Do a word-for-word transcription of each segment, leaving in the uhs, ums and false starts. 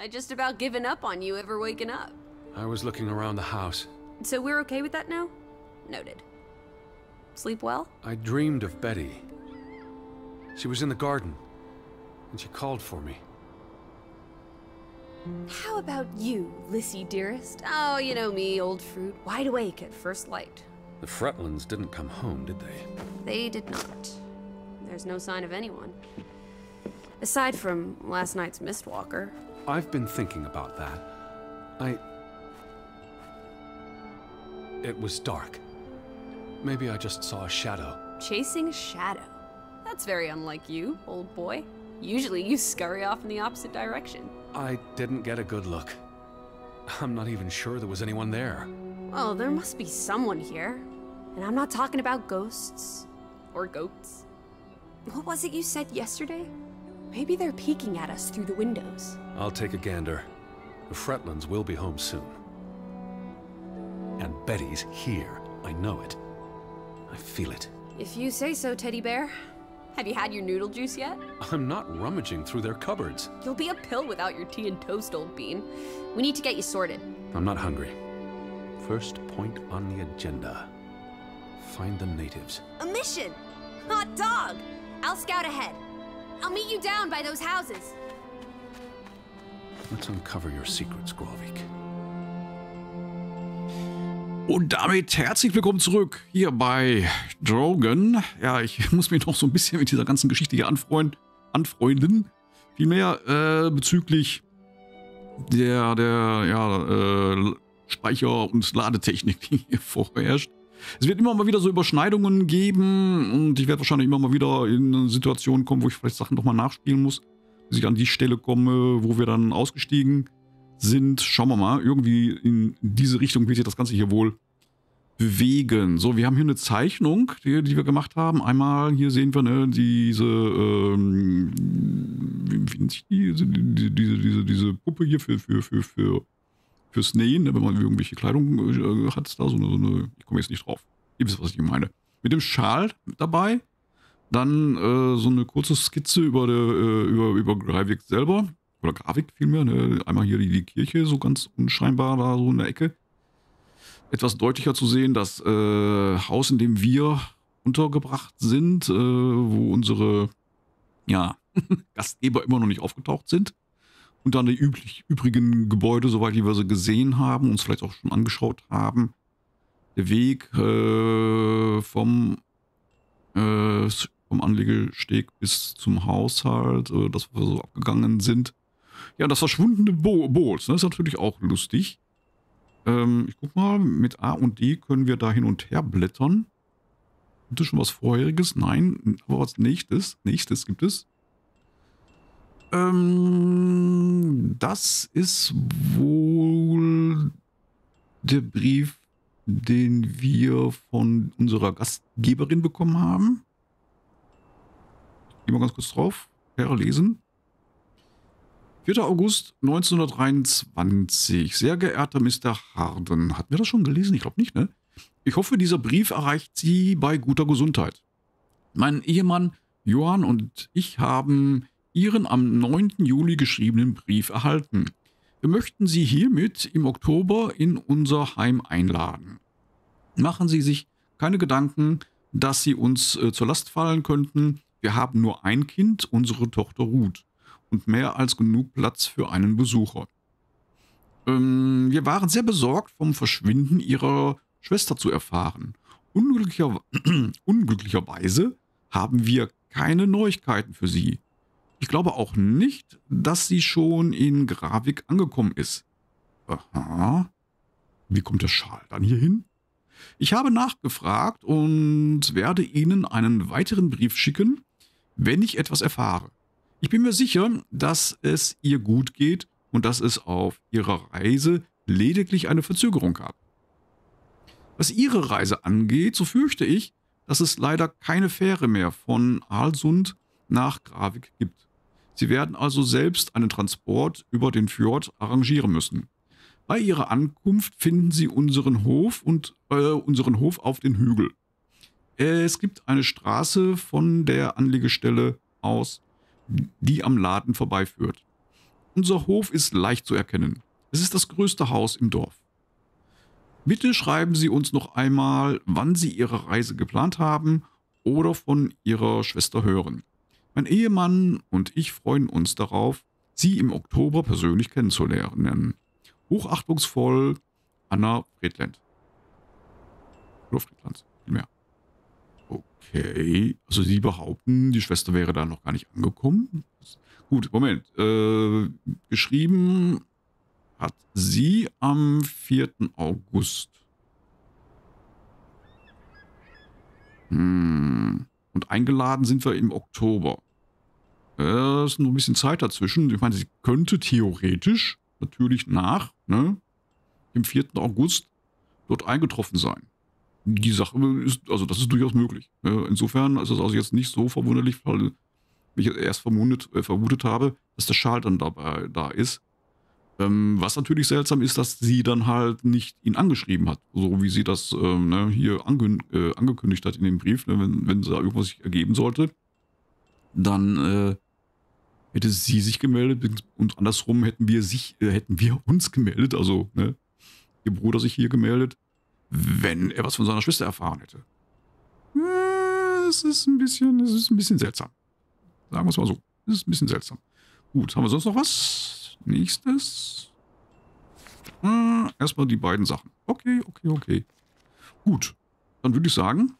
I just about given up on you ever waking up. I was looking around the house. So we're okay with that now? Noted. Sleep well? I dreamed of Betty. She was in the garden, and she called for me. How about you, Lissy dearest? Oh, you know me, old fruit, wide awake at first light. The Fretlands didn't come home, did they? They did not. There's no sign of anyone. Aside from last night's Mistwalker. I've been thinking about that. I... It was dark. Maybe I just saw a shadow. Chasing a shadow? That's very unlike you, old boy. Usually you scurry off in the opposite direction. I didn't get a good look. I'm not even sure there was anyone there. Well, there must be someone here. And I'm not talking about ghosts. Or goats. What was it you said yesterday? Maybe they're peeking at us through the windows. I'll take a gander. The Fretlands will be home soon. And Betty's here. I know it. I feel it. If you say so, teddy bear. Have you had your noodle juice yet? I'm not rummaging through their cupboards. You'll be a pill without your tea and toast, old bean. We need to get you sorted. I'm not hungry. First point on the agenda. Find the natives. A mission! Hot dog! I'll scout ahead. I'll meet you down by those houses. Let's uncover your secrets, Grovik. Und damit herzlich willkommen zurück hier bei Drogen. Ja, ich muss mich noch so ein bisschen mit dieser ganzen Geschichte hier anfreunden. anfreunden. Vielmehr äh, bezüglich der, der ja, äh, Speicher- und Ladetechnik, die hier vorherrscht. Es wird immer mal wieder so Überschneidungen geben und ich werde wahrscheinlich immer mal wieder in eine Situation kommen, wo ich vielleicht Sachen nochmal nachspielen muss, bis ich an die Stelle komme, wo wir dann ausgestiegen sind. Schauen wir mal, irgendwie in diese Richtung wird sich das Ganze hier wohl bewegen. So, wir haben hier eine Zeichnung, die, die wir gemacht haben. Einmal hier sehen wir ne, diese, ähm, wie, wie nennt sich die? Diese, diese, diese, diese Puppe hier für, für, für, für fürs Nähen, ne, wenn man irgendwelche Kleidung äh, hat, da so eine, so eine, ich komme jetzt nicht drauf. Ihr wisst, was ich meine. Mit dem Schal dabei, dann äh, so eine kurze Skizze über, der, äh, über, über Gravik selber, oder Gravik vielmehr, ne? Einmal hier die, die Kirche, so ganz unscheinbar da so in der Ecke. Etwas deutlicher zu sehen, das äh, Haus, in dem wir untergebracht sind, äh, wo unsere ja, Gastgeber immer noch nicht aufgetaucht sind. Und dann die üblich, übrigen Gebäude, soweit wir sie gesehen haben, uns vielleicht auch schon angeschaut haben. Der Weg äh, vom, äh, vom Anlegesteg bis zum Haushalt, äh, das wir so abgegangen sind. Ja, das verschwundene Bo Boot, ne, ist natürlich auch lustig. Ähm, ich guck mal, mit A und D können wir da hin und her blättern. Gibt es schon was Vorheriges? Nein, aber was Nächstes? Nächstes gibt es. Ähm, das ist wohl der Brief, den wir von unserer Gastgeberin bekommen haben. Gehen wir ganz kurz drauf. Herlesen. vierter August neunzehnhundertdreiundzwanzig. Sehr geehrter Mister Harden. Hatten wir das schon gelesen? Ich glaube nicht, ne? Ich hoffe, dieser Brief erreicht Sie bei guter Gesundheit. Mein Ehemann Johann und ich haben Ihren am neunten Juli geschriebenen Brief erhalten. Wir möchten Sie hiermit im Oktober in unser Heim einladen. Machen Sie sich keine Gedanken, dass Sie uns äh, zur Last fallen könnten. Wir haben nur ein Kind, unsere Tochter Ruth, und mehr als genug Platz für einen Besucher. Ähm, wir waren sehr besorgt, vom Verschwinden Ihrer Schwester zu erfahren. Unglücklicher, unglücklicherweise haben wir keine Neuigkeiten für Sie. Ich glaube auch nicht, dass sie schon in Gravik angekommen ist. Aha. Wie kommt der Schal dann hier hin? Ich habe nachgefragt und werde Ihnen einen weiteren Brief schicken, wenn ich etwas erfahre. Ich bin mir sicher, dass es ihr gut geht und dass es auf ihrer Reise lediglich eine Verzögerung gab. Was Ihre Reise angeht, so fürchte ich, dass es leider keine Fähre mehr von Aalsund nach Gravik gibt. Sie werden also selbst einen Transport über den Fjord arrangieren müssen. Bei Ihrer Ankunft finden Sie unseren Hof und äh, unseren Hof auf den Hügel. Es gibt eine Straße von der Anlegestelle aus, die am Laden vorbeiführt. Unser Hof ist leicht zu erkennen. Es ist das größte Haus im Dorf. Bitte schreiben Sie uns noch einmal, wann Sie Ihre Reise geplant haben oder von Ihrer Schwester hören. Mein Ehemann und ich freuen uns darauf, Sie im Oktober persönlich kennenzulernen. Hochachtungsvoll, Anna Friedland. Oder Friedlands, vielmehr. Okay, also Sie behaupten, die Schwester wäre da noch gar nicht angekommen. Gut, Moment. Äh, geschrieben hat sie am vierten August. Hm. Und eingeladen sind wir im Oktober. Es ist noch ein bisschen Zeit dazwischen. Ich meine, sie könnte theoretisch natürlich nach ne, dem vierten August dort eingetroffen sein. Die Sache ist, also das ist durchaus möglich. Insofern ist es also jetzt nicht so verwunderlich, weil ich erst vermutet, äh, vermutet habe, dass der Schal dann dabei da ist. Ähm, was natürlich seltsam ist, dass sie dann halt nicht ihn angeschrieben hat, so wie sie das ähm, ne, hier ange äh, angekündigt hat in dem Brief. Ne, wenn, wenn da irgendwas sich ergeben sollte, dann äh, hätte sie sich gemeldet und andersrum hätten wir sich, äh, hätten wir uns gemeldet, also ne, ihr Bruder sich hier gemeldet, wenn er was von seiner Schwester erfahren hätte. Äh, es ist ein bisschen, es ist ein bisschen seltsam. Sagen wir es mal so. Es ist ein bisschen seltsam. Gut, haben wir sonst noch was? Nächstes. Äh, erstmal die beiden Sachen. Okay, okay, okay. Gut. Dann würde ich sagen.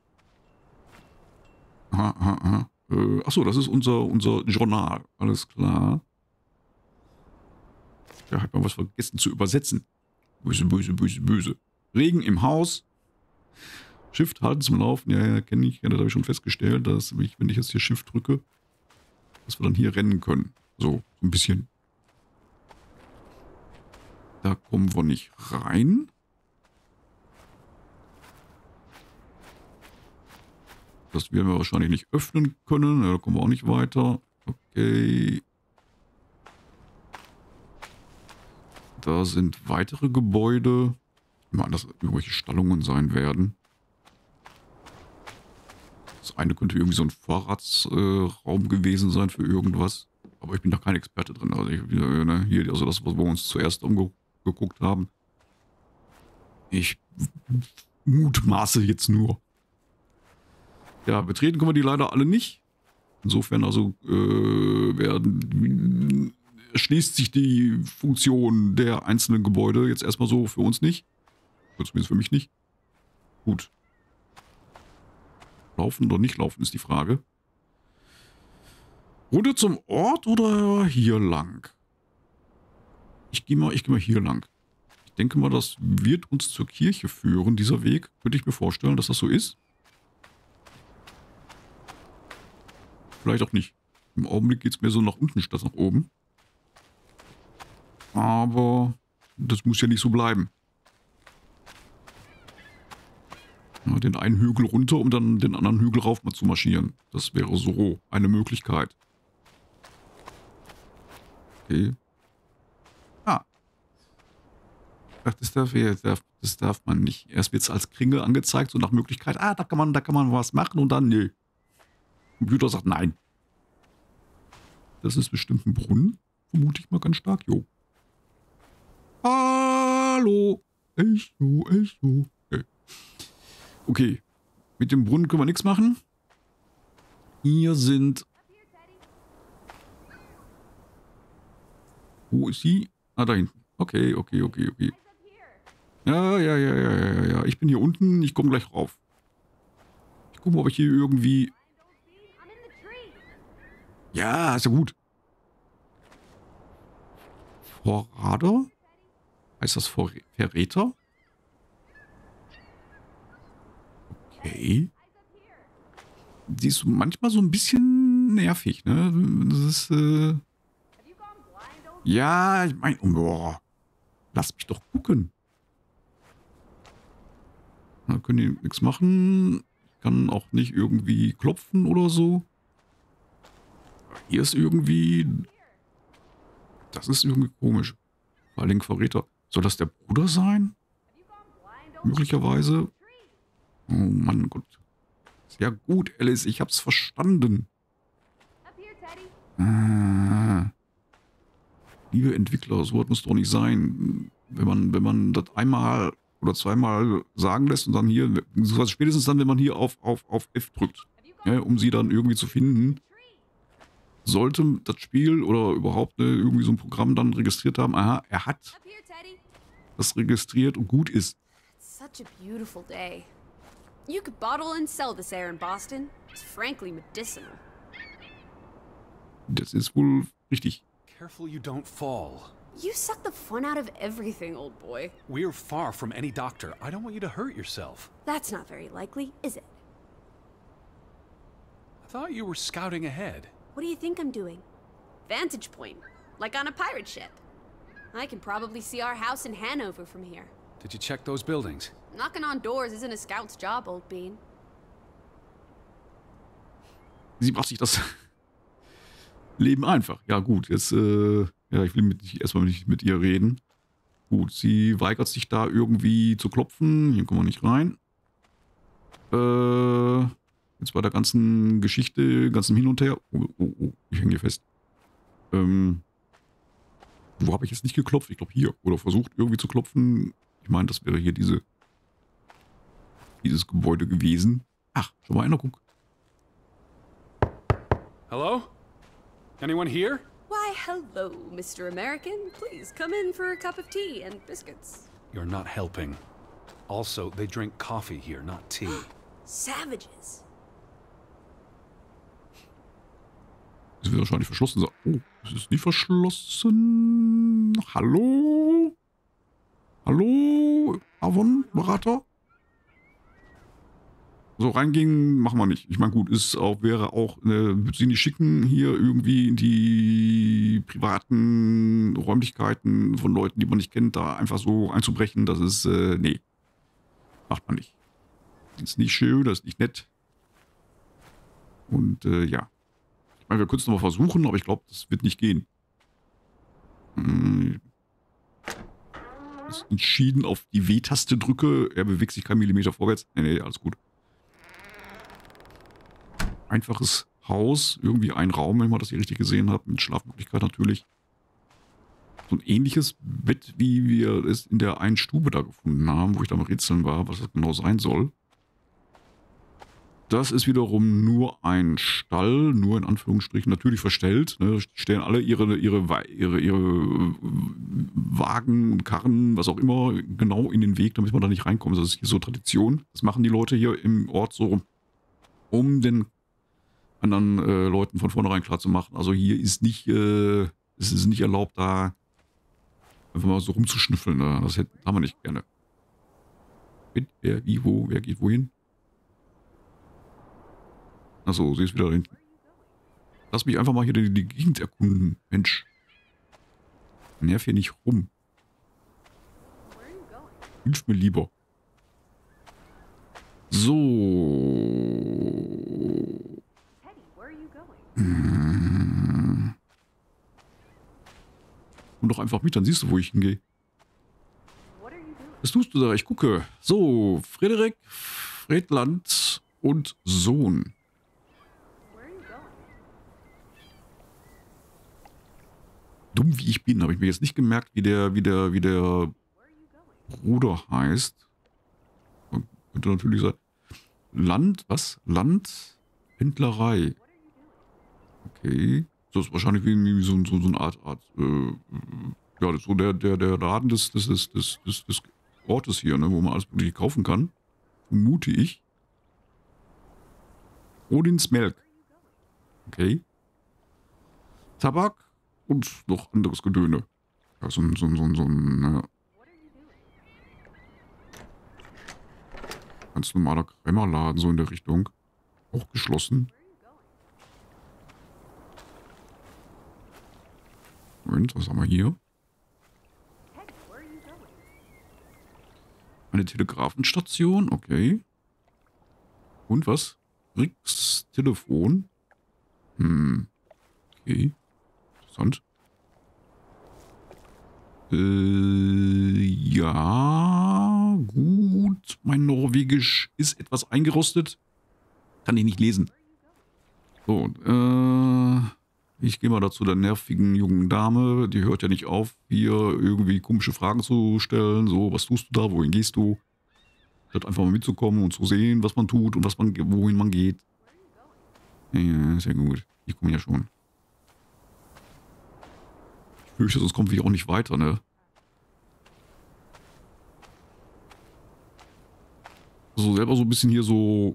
Aha, aha, aha. Äh, achso, das ist unser, unser Journal. Alles klar. Da hat man was vergessen zu übersetzen. Böse, böse, böse, böse. Regen im Haus. Shift halten zum Laufen. Ja, ja, kenne ich. Ja, das habe ich schon festgestellt, dass ich, wenn ich jetzt hier Shift drücke, dass wir dann hier rennen können. So, so ein bisschen. Da kommen wir nicht rein. Das werden wir wahrscheinlich nicht öffnen können. Ja, da kommen wir auch nicht weiter. Okay. Da sind weitere Gebäude. Ich meine, dass irgendwelche Stallungen sein werden. Das eine könnte irgendwie so ein Vorratsraum äh, gewesen sein für irgendwas. Aber ich bin da kein Experte drin. Also, ich, ne, hier, also das, wo wir uns zuerst umgeguckt haben. Ich mutmaße jetzt nur. Ja, betreten können wir die leider alle nicht. Insofern also äh, werden, erschließt sich die Funktion der einzelnen Gebäude jetzt erstmal so für uns nicht. Zumindest für mich nicht. Gut. Laufen oder nicht laufen ist die Frage. Runter zum Ort oder hier lang? Ich gehe mal, ich gehe mal hier lang. Ich denke mal, das wird uns zur Kirche führen, dieser Weg. Könnte ich mir vorstellen, dass das so ist. Vielleicht auch nicht. Im Augenblick geht es mir so nach unten statt nach oben. Aber das muss ja nicht so bleiben. Ja, den einen Hügel runter, um dann den anderen Hügel rauf mal zu marschieren. Das wäre so eine Möglichkeit. Okay. Ah. Ach, das darf, das darf man nicht. Erst wird es als Kringel angezeigt, so nach Möglichkeit. Ah, da kann man, da kann man was machen und dann, nee. Computer sagt nein. Das ist bestimmt ein Brunnen. Vermute ich mal ganz stark, jo. Hallo. Echo, Echo. Okay. Okay. Mit dem Brunnen können wir nichts machen. Hier sind... Wo ist sie? Ah, da hinten. Okay, okay, okay, okay. Ja, ja, ja, ja, ja, ja. Ich bin hier unten. Ich komme gleich rauf. Ich gucke mal, ob ich hier irgendwie... Ja, ist ja gut. Vorrader? Heißt das Vor Verräter? Okay. Die ist manchmal so ein bisschen nervig, ne? Das ist, äh... Ja, ich meine... Boah. Lass mich doch gucken. Da können die nichts machen. Ich kann auch nicht irgendwie klopfen oder so. Hier ist irgendwie... Das ist irgendwie komisch. Vor allem Verräter. Soll das der Bruder sein? Möglicherweise. Oh Mann, Gott. Sehr gut, Alice. Ich hab's verstanden. Ah. Liebe Entwickler, so muss es doch nicht sein. Wenn man, wenn man das einmal oder zweimal sagen lässt und dann hier, sowas spätestens dann, wenn man hier auf, auf, auf F drückt, ja, um sie dann irgendwie zu finden, sollte das Spiel oder überhaupt ne, irgendwie so ein Programm dann registriert haben, aha, er hat Up here, Teddy. das registriert und gut ist. It's such a beautiful day. You could bottle and sell this air in Boston. It's frankly medicinal. Das ist wohl richtig. Careful you don't fall. You suck the fun out of everything, old boy. We're far from any doctor. I don't want you to hurt yourself. That's not very likely, is it? I thought you were scouting ahead. What do you think I'm doing? Vantage point, like on a pirate ship. I can probably see our house in Hanover from here. Did you check those buildings? Knocking on doors isn't a scout's job, old bean. Sie macht sich das Leben einfach. Ja gut, jetzt, äh, ja, ich will mit, erstmal nicht mit ihr reden. Gut, sie weigert sich da irgendwie zu klopfen. Hier kommen wir nicht rein. Äh, jetzt bei der ganzen Geschichte, ganzen Hin und Her. Oh, oh, oh, ich hänge hier fest. Ähm, wo habe ich jetzt nicht geklopft? Ich glaube hier. Oder versucht irgendwie zu klopfen. Ich meine, das wäre hier diese, dieses Gebäude gewesen. Ach, schon mal einer, guck. Hello? Anyone here? Why, hello, Mister American. Please come in for a cup of tea and biscuits. You're not helping. Also, they drink coffee here, not tea. Savages. Es wird wahrscheinlich verschlossen sein. Oh, es ist nicht verschlossen. Hallo? Hallo? Avon, Berater? So reingehen machen wir nicht. Ich meine, gut, ist auch, wäre auch, äh, würde sie nicht schicken, hier irgendwie in die privaten Räumlichkeiten von Leuten, die man nicht kennt, da einfach so einzubrechen. Das ist, äh, nee. Macht man nicht. Das ist nicht schön, das ist nicht nett. Und, äh, ja. Ich meine, wir können es nochmal versuchen, aber ich glaube, das wird nicht gehen. Hm. Ist entschieden auf die W-Taste drücke. Er bewegt sich keinen Millimeter vorwärts. Nee, nee, alles gut. Einfaches Haus, irgendwie ein Raum, wenn man das hier richtig gesehen hat, mit Schlafmöglichkeit natürlich. So ein ähnliches Bett, wie wir es in der einen Stube da gefunden haben, wo ich da am Rätseln war, was das genau sein soll. Das ist wiederum nur ein Stall, nur in Anführungsstrichen, natürlich verstellt. Ne? Die stellen alle ihre, ihre, ihre, ihre Wagen und Karren, was auch immer, genau in den Weg, damit man da nicht reinkommt. Das ist hier so Tradition. Das machen die Leute hier im Ort so, um den anderen äh, Leuten von vornherein klar zu machen. Also hier ist nicht, äh, es ist nicht erlaubt, da einfach mal so rumzuschnüffeln. Ne? Das hätten, haben wir nicht gerne. Mit, wer, wie, wo, wer geht wohin? Achso, sie ist wieder da hinten. Lass mich einfach mal hier die, die Gegend erkunden. Mensch. Nerv hier nicht rum. Hilf mir lieber. So. Hm. Komm doch einfach mit, dann siehst du, wo ich hingehe. Was tust du da? Ich gucke. So, Frederik, Fredland und Sohn. Dumm wie ich bin, habe ich mir jetzt nicht gemerkt, wie der, wie der, wie der Bruder heißt. Könnte natürlich sein. Land, was? Land, Händlerei. Okay. Das ist wahrscheinlich wie so, so, so eine Art, Art äh, ja, so der, der, der Laden des, des, des, des, des, des Ortes hier, ne, wo man alles mögliche kaufen kann. Vermute ich. Odins Melk. Okay. Tabak und noch anderes Gedöne. Ja, so ein, so ein, so ein, so ein, ja. Ganz normaler Krämerladen, so in der Richtung. Auch geschlossen. Moment, was haben wir hier? Eine Telegrafenstation, okay. Und was? Ricks Telefon. Hm. Okay. Interessant. Äh, ja, gut. Mein Norwegisch ist etwas eingerostet. Kann ich nicht lesen. So, äh, Ich gehe mal dazu der nervigen jungen Dame. Die hört ja nicht auf, hier irgendwie komische Fragen zu stellen. So, was tust du da? Wohin gehst du? Statt einfach mal mitzukommen und zu sehen, was man tut und was man, wohin man geht. Ja, sehr gut. Ich komme ja schon. Ich fürchte, sonst kommen wir auch nicht weiter, ne? Also selber so ein bisschen hier so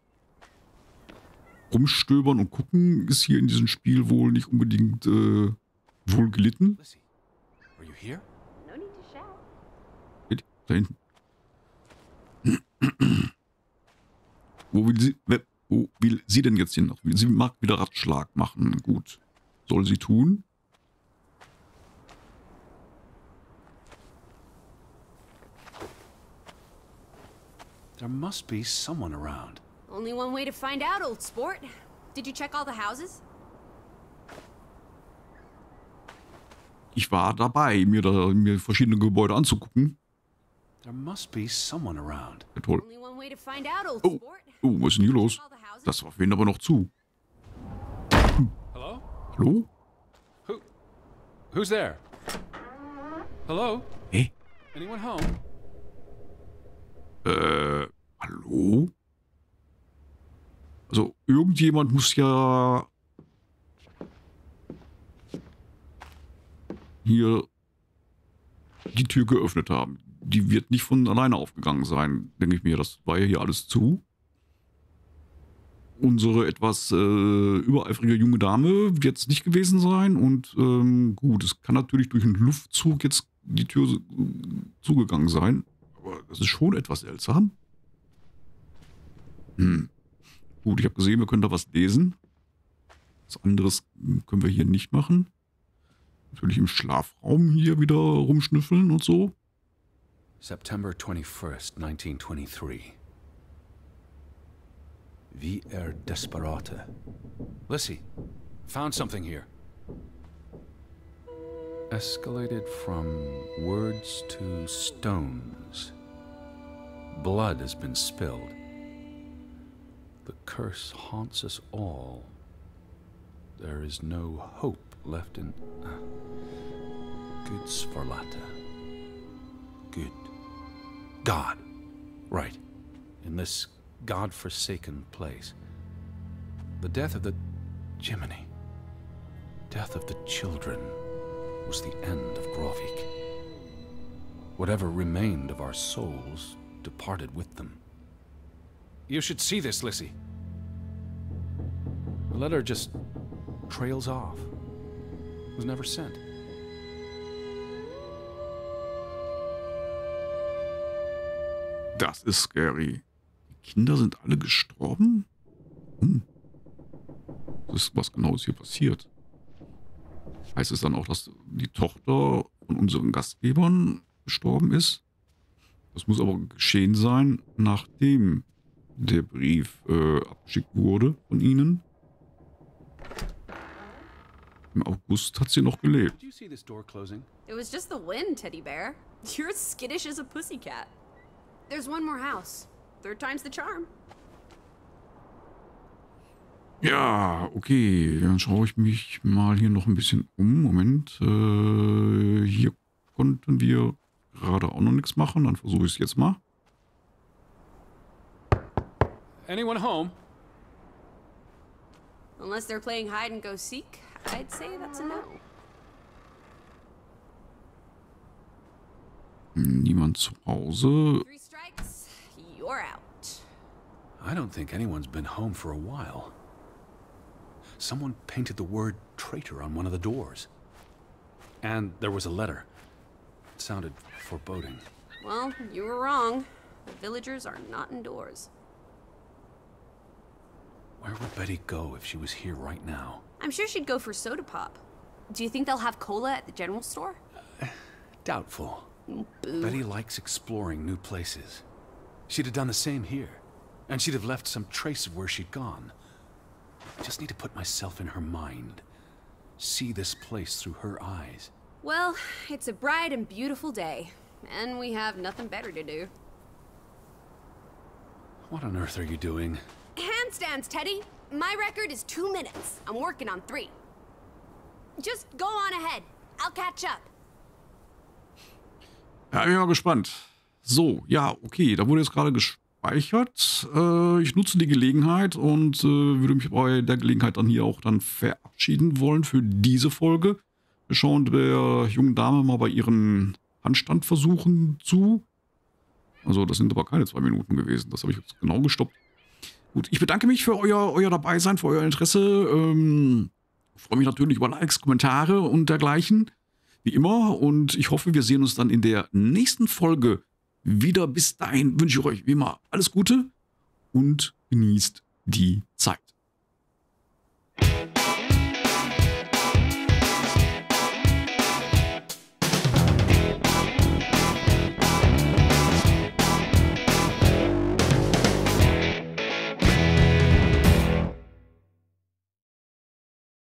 rumstöbern und gucken ist hier in diesem Spiel wohl nicht unbedingt äh, wohl gelitten. Lissy, are you here? No need to shout. Geht da hinten. Wo will sie, wo will sie denn jetzt hin? Sie mag wieder Ratschlag machen. Gut. Soll sie tun? There must be someone around. Only one way to find out, old sport. Did you check all the houses? Ich war dabei, mir da mir verschiedene Gebäude anzugucken. There must be someone around. Ja, toll. Only one way to find out, old Oh, sport. oh, was ist denn hier los? Check all the houses? Das war für ihn aber noch zu. Hello? Hallo? Who? Who's there? Hello? Hä? Anyone home? Äh, hallo? Also, irgendjemand muss ja hier die Tür geöffnet haben. Die wird nicht von alleine aufgegangen sein, denke ich mir. Das war ja hier alles zu. Unsere etwas äh, übereifrige junge Dame wird es nicht gewesen sein. Und ähm, gut, es kann natürlich durch einen Luftzug jetzt die Tür äh, zugegangen sein. Aber das ist schon etwas seltsam. Hm. Gut, ich habe gesehen, wir können da was lesen. Was anderes können wir hier nicht machen. Natürlich im Schlafraum hier wieder rumschnüffeln und so. September twenty-first, nineteen twenty-three. V R Desperate. Lissy, found something here. Escalated from words to stones. Blood has been spilled. The curse haunts us all. There is no hope left in uh, Good Sfarlata. Good. God. Right. In this God-forsaken place. The death of the Jiminy. Death of the children was the end of Grovik. Whatever remained of our souls departed with them. You should see this, Lissy. The letter just trails off. Was never sent. Das ist scary. Die Kinder sind alle gestorben? Hm. Das ist was Genaues hier passiert. Heißt es dann auch, dass die Tochter von unseren Gastgebern gestorben ist? Das muss aber geschehen sein, nachdem der Brief äh, abgeschickt wurde von ihnen. Im August hat sie noch gelebt. Did you see this door closing? It was just the wind, Teddy Bear. You're as skittish as a pussycat. There's one more house. Third time's the charm. Ja, okay. Dann schaue ich mich mal hier noch ein bisschen um. Moment. Äh, hier konnten wir gerade auch noch nichts machen. Dann versuche ich es jetzt mal. Anyone home? Unless they're playing hide and go seek, I'd say that's a no. Niemand zu Hause. Three strikes, you're out. I don't think anyone's been home for a while. Someone painted the word traitor on one of the doors. And there was a letter. It sounded foreboding. Well, you were wrong. The villagers are not indoors. Where would Betty go if she was here right now? I'm sure she'd go for soda pop. Do you think they'll have cola at the general store? Doubtful. Boo. Betty likes exploring new places. She'd have done the same here. And she'd have left some trace of where she'd gone. I just need to put myself in her mind. See this place through her eyes. Well, it's a bright and beautiful day. And we have nothing better to do. What on earth are you doing? Handstands, Teddy! My record is two minutes. I'm working on three. Just go on ahead. I'll catch up. Ja, ich bin mal gespannt. So, ja, okay, da wurde jetzt gerade gespeichert. Äh, ich nutze die Gelegenheit und äh, würde mich bei der Gelegenheit dann hier auch dann verabschieden wollen für diese Folge. Wir schauen der jungen Dame mal bei ihren Handstandversuchen zu. Also das sind aber keine zwei Minuten gewesen. Das habe ich jetzt genau gestoppt. Gut, ich bedanke mich für euer, euer Dabeisein, für euer Interesse. Ähm, freue mich natürlich über Likes, Kommentare und dergleichen. Wie immer. Und ich hoffe, wir sehen uns dann in der nächsten Folge wieder. Bis dahin wünsche ich euch wie immer alles Gute und genießt die Zeit.